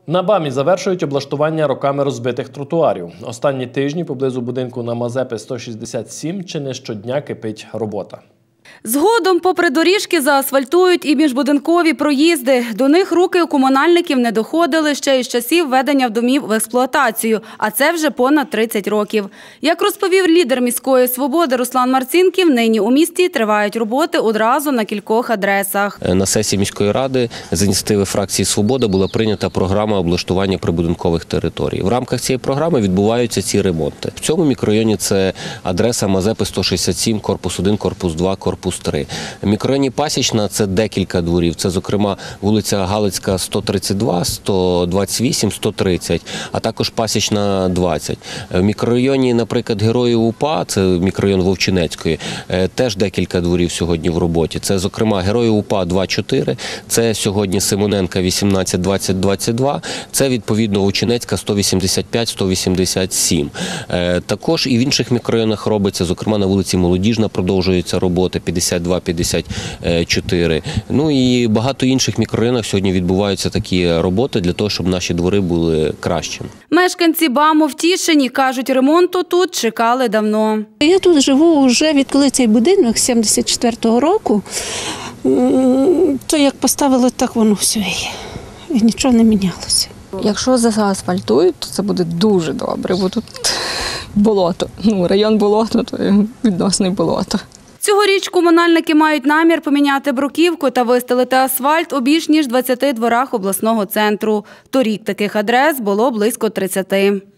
На БАМі завершують облаштування роками розбитих тротуарів. Останні тижні поблизу будинку на Мазепи 167 чи не щодня кипить робота. Згодом попри доріжки заасфальтують і міжбудинкові проїзди. До них руки у комунальників не доходили ще із часів введення в домів в експлуатацію, а це вже понад 30 років. Як розповів лідер міської «Свободи» Руслан Марцінків, нині у місті тривають роботи одразу на кількох адресах. На сесії міської ради з ініціативи фракції «Свобода» була прийнята програма облаштування прибудинкових територій. В рамках цієї програми відбуваються ці ремонти. В цьому мікрорайоні це адреса Мазепи 167, корпус 1, корпус 2, корпус 3. В мікрорайоні Пасічна це декілька дворів. Це, зокрема, вулиця Галицька 132, 128, 130, а також Пасічна 20. В мікрорайоні, наприклад, Героїв УПА, це мікрорайон Вовчинецької, теж декілька дворів сьогодні в роботі. Це, зокрема, Героїв УПА 2-4, це сьогодні Симоненка 18, 20, 22, це, відповідно, Вовчинецька 185, 187. Також і в інших мікрорайонах робиться, зокрема, на вулиці Молодіжна продовжуються роботи, 52-54. Ну і багато інших мікрорайонах сьогодні відбуваються такі роботи для того, щоб наші двори були кращими. Мешканці БАМу втішені, кажуть, ремонту тут чекали давно. Я тут живу вже відколи цей будинок, з 74-го року. То як поставили, так воно все є. І нічого не мінялося. Якщо заасфальтують, то це буде дуже добре, бо тут болото. Район болото, то відносне болото. Цьогоріч комунальники мають намір поміняти бруківку та вистелити асфальт у більш ніж 20 дворах обласного центру. Торік таких адрес було близько 30.